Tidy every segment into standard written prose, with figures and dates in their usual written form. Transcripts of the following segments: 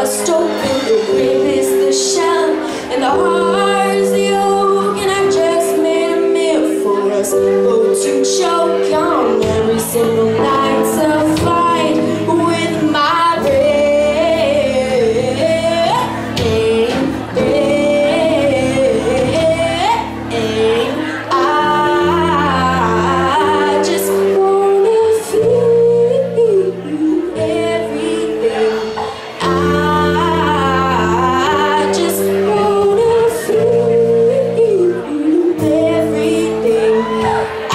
bust open, the rib is the shell, and the heart is the oak, and I've just made a meal for us both to choke on every single night's a fight with my brain. I just wanna feel everything. I just wanna feel everything. I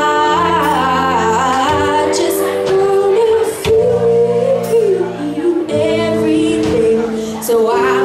just wanna feel everything. So I